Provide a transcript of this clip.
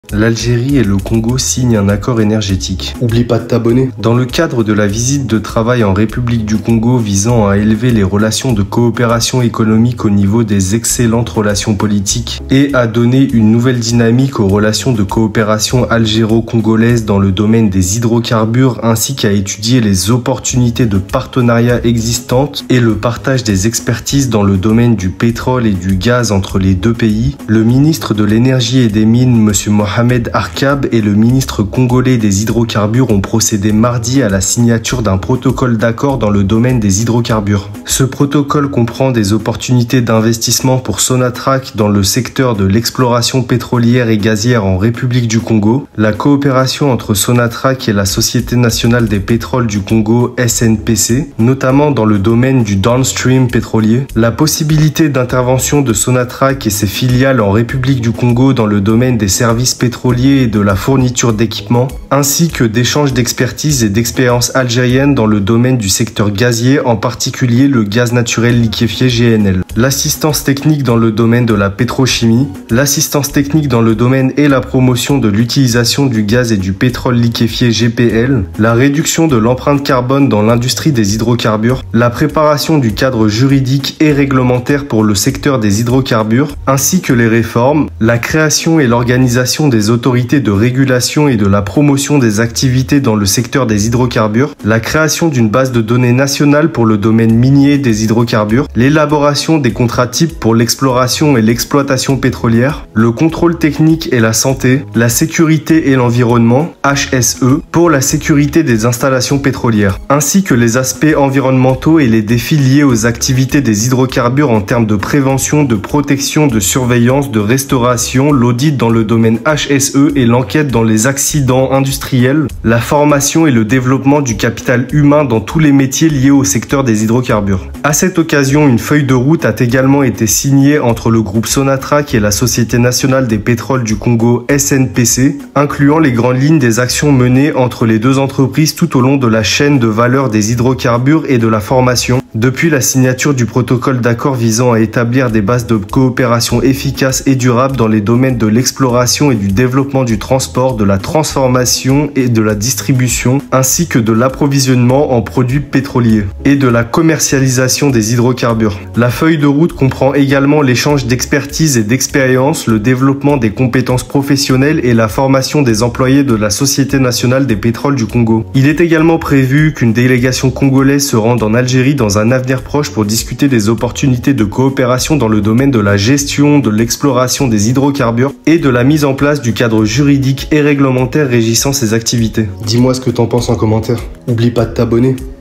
L'Algérie et le Congo signent un accord énergétique. Oublie pas de t'abonner. Dans le cadre de la visite de travail en République du Congo visant à élever les relations de coopération économique au niveau des excellentes relations politiques et à donner une nouvelle dynamique aux relations de coopération algéro-congolaise dans le domaine des hydrocarbures ainsi qu'à étudier les opportunités de partenariat existantes et le partage des expertises dans le domaine du pétrole et du gaz entre les deux pays, le ministre de l'Énergie et des Mines, M. Mohamed Arkab, et le ministre congolais des hydrocarbures ont procédé mardi à la signature d'un protocole d'accord dans le domaine des hydrocarbures. Ce protocole comprend des opportunités d'investissement pour Sonatrach dans le secteur de l'exploration pétrolière et gazière en République du Congo, la coopération entre Sonatrach et la Société nationale des pétroles du Congo SNPC, notamment dans le domaine du downstream pétrolier, la possibilité d'intervention de Sonatrach et ses filiales en République du Congo dans le domaine des services pétroliers et de la fourniture d'équipements, ainsi que d'échanges d'expertise et d'expériences algériennes dans le domaine du secteur gazier, en particulier le gaz naturel liquéfié GNL. L'assistance technique dans le domaine de la pétrochimie, l'assistance technique dans le domaine et la promotion de l'utilisation du gaz et du pétrole liquéfié GPL, la réduction de l'empreinte carbone dans l'industrie des hydrocarbures, la préparation du cadre juridique et réglementaire pour le secteur des hydrocarbures, ainsi que les réformes, la création et l'organisation des autorités de régulation et de la promotion des activités dans le secteur des hydrocarbures, la création d'une base de données nationale pour le domaine minier des hydrocarbures, l'élaboration des contrats types pour l'exploration et l'exploitation pétrolière, le contrôle technique et la santé, la sécurité et l'environnement, HSE, pour la sécurité des installations pétrolières, ainsi que les aspects environnementaux et les défis liés aux activités des hydrocarbures en termes de prévention, de protection, de surveillance, de restauration, l'audit dans le domaine HSE et l'enquête dans les accidents industriels, la formation et le développement du capital humain dans tous les métiers liés au secteur des hydrocarbures. À cette occasion, une feuille de route a également été signée entre le groupe Sonatrach et la Société nationale des pétroles du Congo SNPC, incluant les grandes lignes des actions menées entre les deux entreprises tout au long de la chaîne de valeur des hydrocarbures et de la formation, depuis la signature du protocole d'accord visant à établir des bases de coopération efficaces et durables dans les domaines de l'exploration et du développement du transport, de la transformation et de la distribution, ainsi que de l'approvisionnement en produits pétroliers et de la commercialisation des hydrocarbures. La feuille de route comprend également l'échange d'expertise et d'expérience, le développement des compétences professionnelles et la formation des employés de la Société nationale des pétroles du Congo. Il est également prévu qu'une délégation congolaise se rende en Algérie dans un avenir proche pour discuter des opportunités de coopération dans le domaine de la gestion, de l'exploration des hydrocarbures et de la mise en place du cadre juridique et réglementaire régissant ces activités. Dis-moi ce que t'en penses en commentaire. Oublie pas de t'abonner.